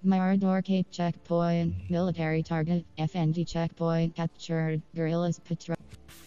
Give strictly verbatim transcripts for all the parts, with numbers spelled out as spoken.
Mirador Cape checkpoint, military target, F N G checkpoint captured, guerrillas patrol.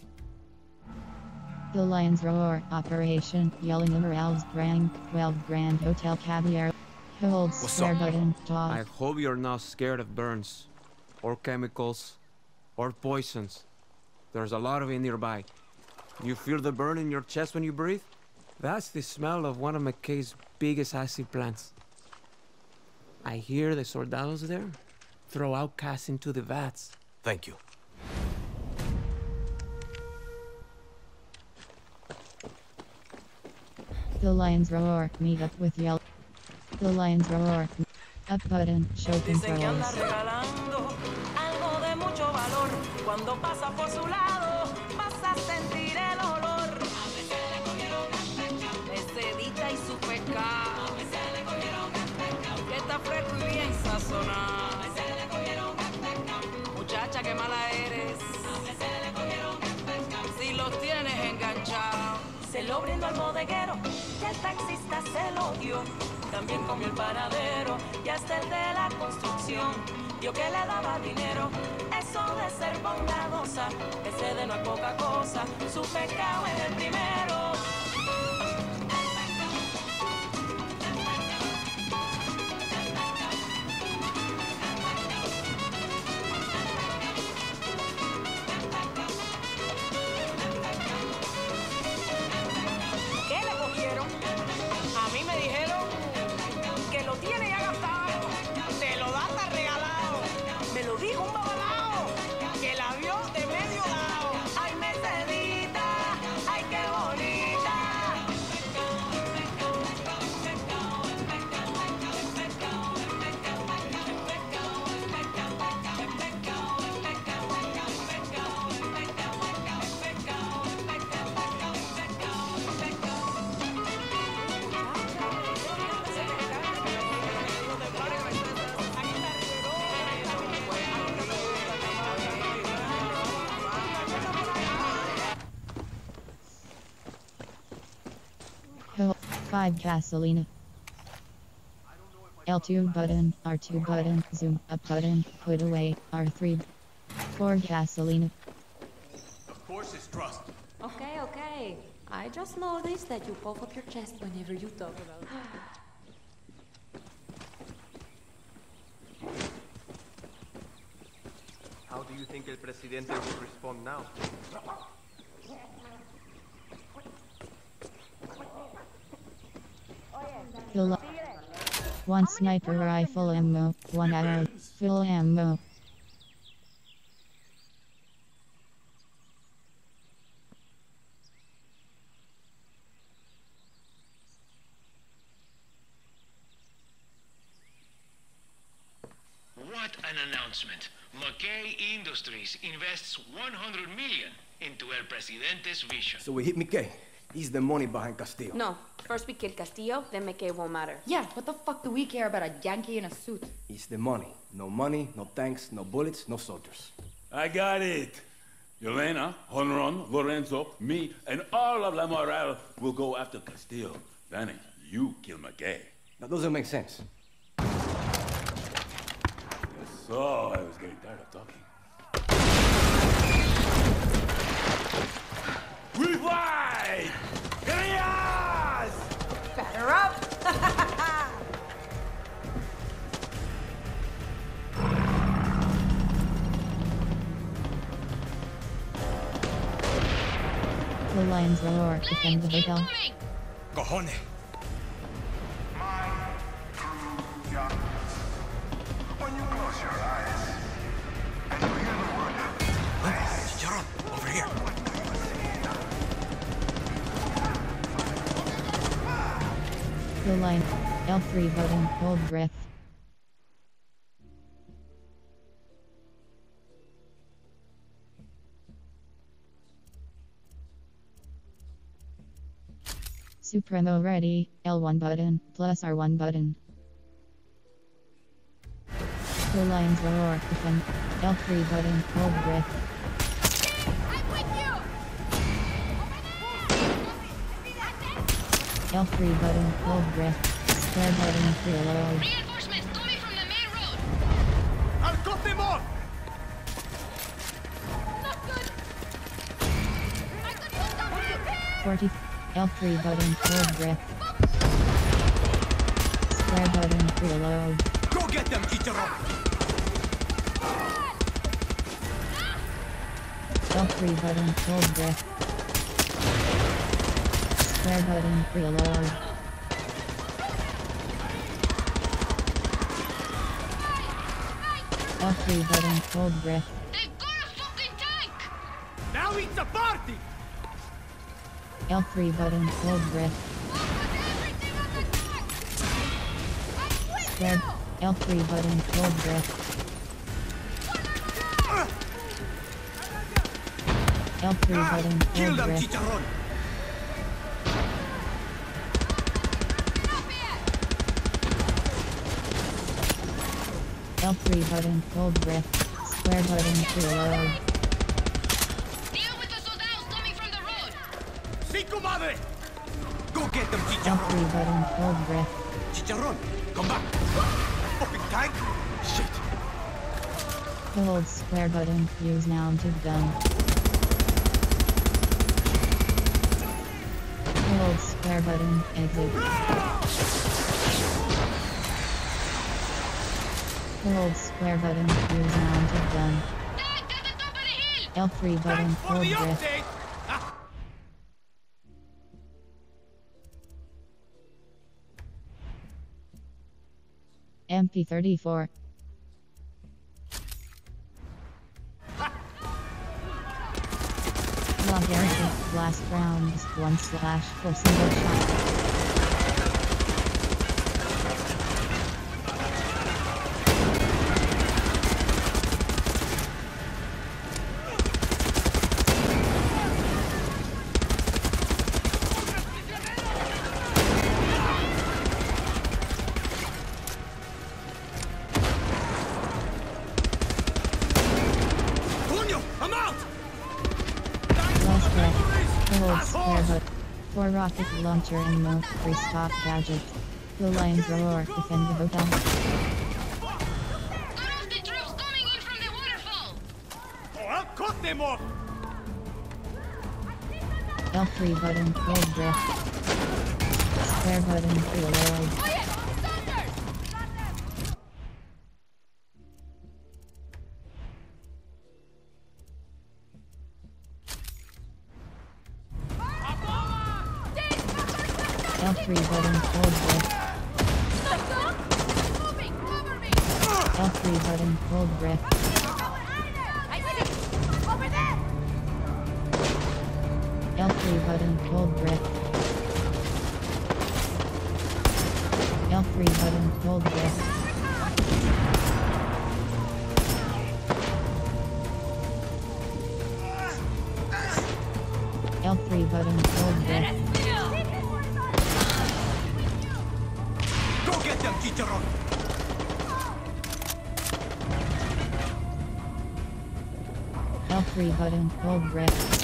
The Lions Roar operation, yelling Emeralds rank, twelve Grand Hotel Caviar. Hold square button, talk. I hope you're not scared of burns, or chemicals, or poisons. There's a lot of it nearby. You feel the burn in your chest when you breathe? That's the smell of one of McKay's biggest acid plants. I hear the soldados there throw outcasts into the vats. Thank you. The Lions Roar, meet up with Yellow. The Lions Roar. Up button, show controls. Muchacha, qué mala eres. Si los tienes enganchados. Se lo brindo al bodeguero, y el taxista se lo dio. También comió el panadero, y hasta el de la construcción. Vio que le daba dinero, eso de ser bondadosa. Ese de no es poca cosa, su pecado es el primero. five gasolina. L two button, R two button, zoom up button, put away, R three. four gasolina. Of course it's trust. Okay, okay. I just noticed that you puff up your chest whenever you talk about it. How do you think El Presidente will respond now? Fill one sniper rifle ammo, one arrow, full ammo. What an announcement! McKay Industries invests one hundred million into El Presidente's vision. So we hit McKay. He's the money behind Castillo. No. First we kill Castillo, then McKay won't matter. Yeah, what the fuck do we care about a Yankee in a suit? It's the money. No money, no tanks, no bullets, no soldiers. I got it. Yelena, Honron, Lorenzo, me, and all of La Moral will go after Castillo. Danny, you kill McKay. That doesn't make sense. So, I was getting tired of talking. Revive! Guerrillas! Batter up! The Lions Roar, defend the hotel. Cojones! When you close your eyes and you hear the word, Hey, shut up! Over here! The line, L three button, hold breath. Supremo ready, L one button, plus R one button. The Lions Roar, defend, L three button, hold breath. I'm with you! L three button, hold breath. Square button, reload. Reinforcements coming from the main Cut them off! Not good! I could use some help here! forty. L three button, hold breath. Square button, reload. Go get them, Chicharron! L three button, hold breath. Square button, reload. L three button, hold breath. They've got a fucking tank! Now it's a party! L three button, hold breath. Square. L three button, hold breath. L three button, Kill hold them, breath. Chicharron! L three button, hold breath. Square button, reload. Deal with the soldados coming from the road! Cinco madre! Go get them, L Chicharron! three button, hold breath. Chicharron, come back! Fucking tank! Shit! Hold square button, use mounted gun. Hold square button, exit. Hold square button, use mounted gun. L three button, For hold the breath. update! Ah, M P thirty-four. Log airship, blast rounds, one slash for single shot. Coño, I'm out! Last breath. Hold square but for rocket launcher ammo, free stock gadget. The lines roar, defend the hotel. The troops coming in from the waterfall! Oh, I'll cut them off! L three button, hold breath. Square button, reload. Oye, Sanders! L three button, hold breath. Moving, cover me! L three button, hold breath. I see it! Over there! L three button, hold breath. L three button, hold breath. L three button, hold breath. Go get them, Chicharron! L three button, hold breath.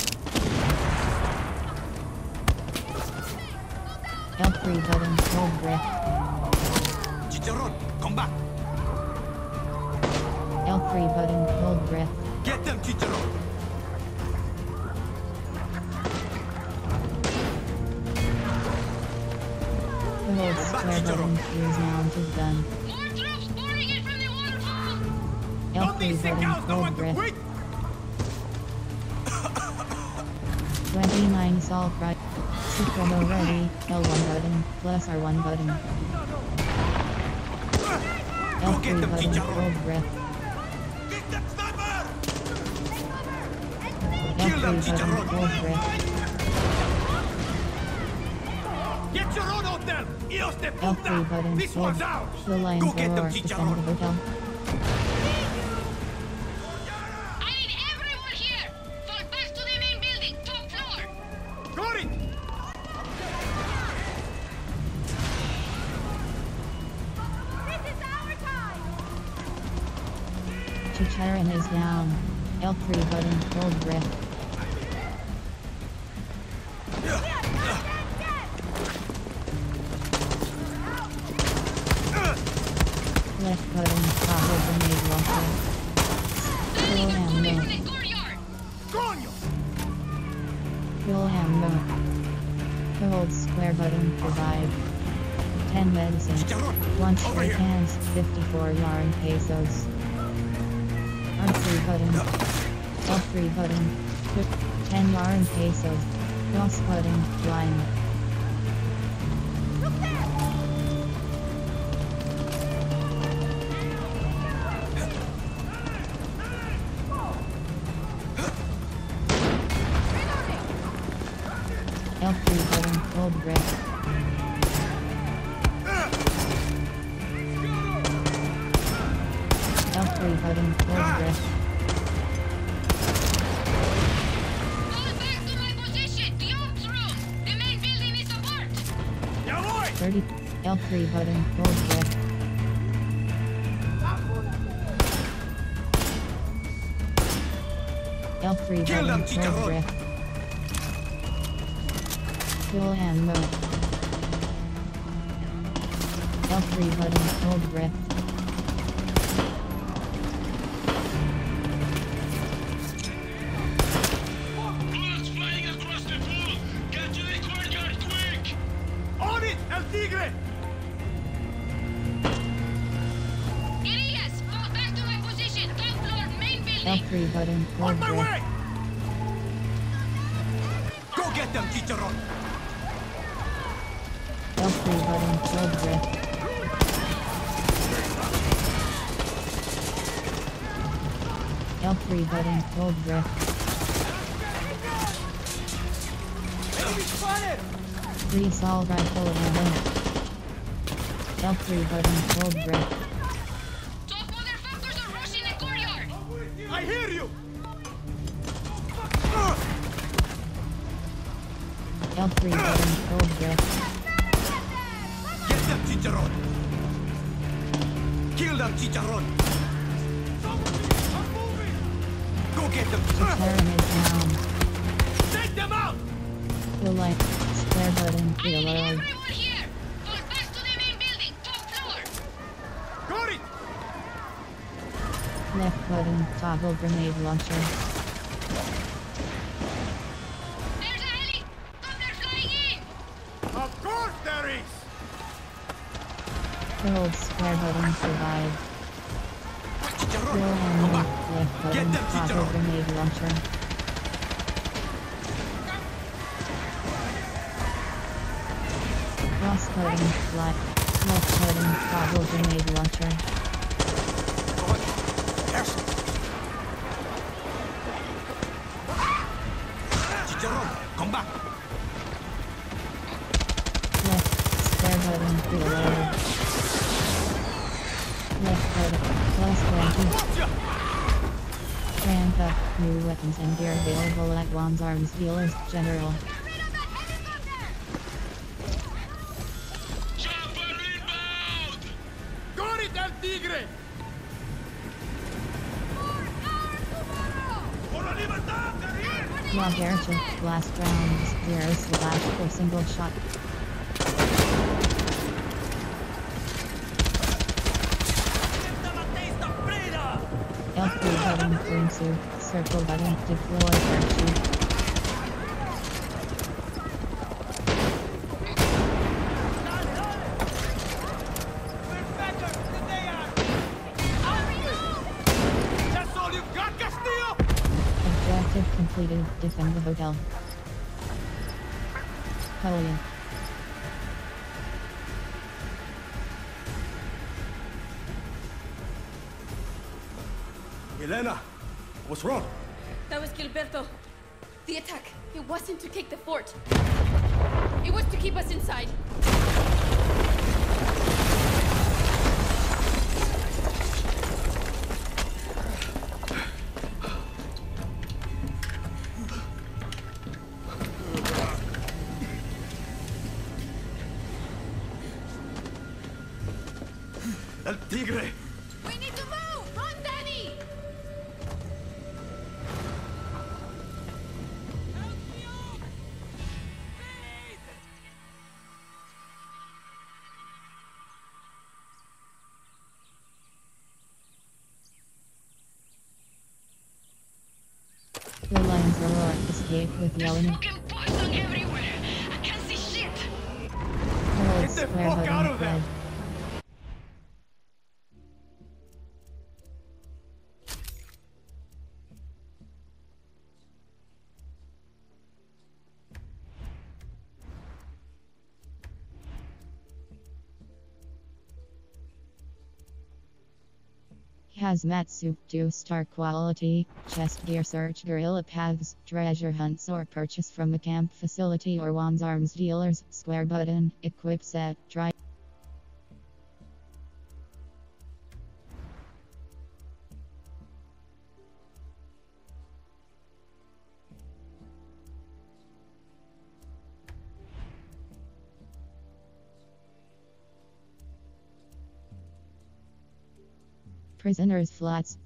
L three button, hold breath. Chicharron, come back! L three button, hold breath. Get them, Chicharron! Hold square button, use mounted gun. More troops pouring in from the waterfall! L Don't three these sick button, cows know hold when to breath. quit? twenty-nine assault right. Supremo ready. L one button, plus R one button. L Go three get them, button, Chicharron! hold breath. Get them, sniper! L Kill them, three button, Chicharron! hold breath. Get your own hotel! Hijos de L three puta! button, This hold. one's ours! The lines Go get them, roar, defend the Chicharron! hotel. I need everyone here! Fall back to the main building, top floor! Got it! This is our time! Chicharin is down. L three button, hold breath. Left button, toggle grenade launcher. Wilhelm Moon. Coño! Wilhelm Moon. Hold square button, revive. ten medicines. Lunch break hands, fifty-four yarn pesos. R three button. L three button. ten yarn pesos. Cross button, line. L three button, hold breath. L three button, hold breath. Fall back to my position! The ops room! The main building is apart! thirty. L three button, hold breath. L three Kill button, them, hold chicharrón. breath. Wilhelm mode. L three button, hold breath. Bullets flying across the pool! Get to the courtyard quick! On it, El Tigre! Elias, fall back to my position! Top floor, main L building! three button, hold On my breath. way! Go get them, Chicharron! L three button, hold breath. L three button, hold breath. Enemy spotted! Free assault rifle in a minute. L three button, hold breath. Top motherfuckers are rushing the courtyard! I hear you! L three button, hold breath. Get them, Chicharron! Kill them, Chicharron! Go get them! Pyramid down. Take them out! Full light. Square button, I need reload. everyone here! Fall back to the main building! Top floor! Got it! Left button, toggle grenade launcher. There's a helicopter flying in! Of course there is! Hold square button, survive. Chicharron! Wilhelm Come mode. back! Left Get button, them, toggle Chicharron! grenade launcher. Cross button, left. Left button, toggle grenade launcher. Chicharron, come back! Left square button, reload. Left button, plus twenty. Ramp up, new weapons and gear available at Juan's Arms Dealers General. Chopper inbound! Got it, El Tigre! Por la libertad, Guerrero! Log airship, blast rounds, zero slash for single shot. L three button, green suit, circle button, deploy parachute. That's all you've got, Castillo? Objective completed, defend the hotel. Hell yeah. Elena, what's wrong? That was Gilberto. The attack, it wasn't to take the fort. It was to keep us inside. El Tigre! We need to move! Run, Danny! The lions roar, escape with yelling. Fucking poison everywhere! I can't see shit! Herald Get the Square fuck button out of there! red. Hazmat suit two star quality, chest gear search guerrilla paths, treasure hunts or purchase from a camp facility or Wands Arms dealers, square button, equip set, try. Prisoners flats.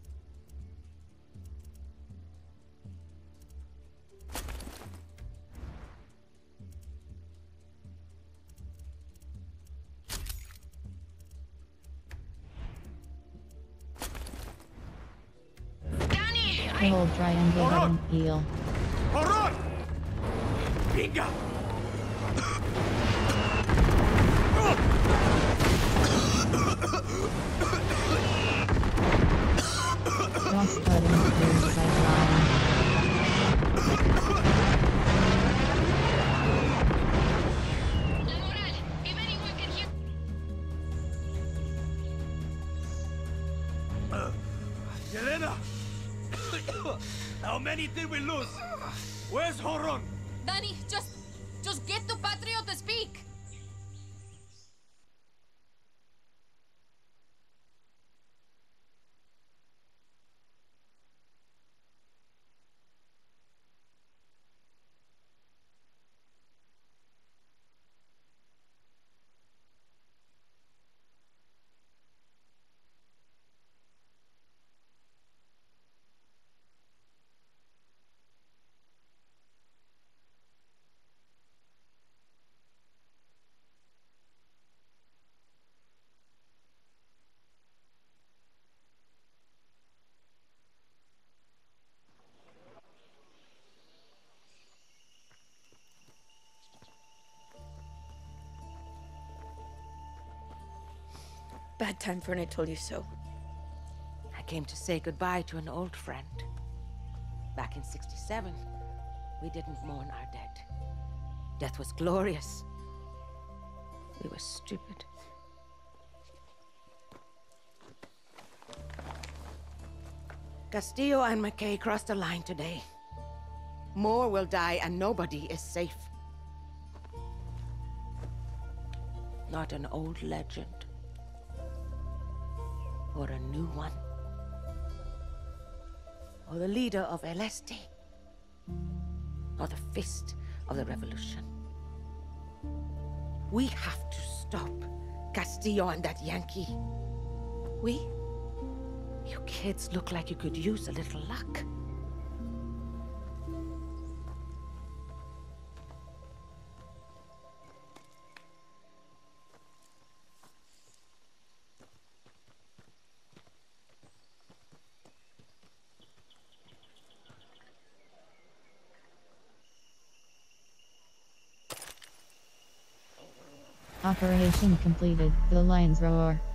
Danny! Hold triangle button, heal. Horror! Venga! Cross button, clear sight line. La Moral, if anyone can hear... Uh, Yelena! How many did we lose? Where's Horon? Danny, just... just get to Patrio to speak! Bad time for when I told you so. I came to say goodbye to an old friend. Back in sixty-seven, we didn't mourn our dead. Death was glorious. We were stupid. Castillo and McKay crossed the line today. More will die and nobody is safe. Not an old legend. Or a new one. Or the leader of El Este. Or the fist of the revolution. We have to stop Castillo and that Yankee. We? You kids look like you could use a little luck. Operation completed. The lions roar.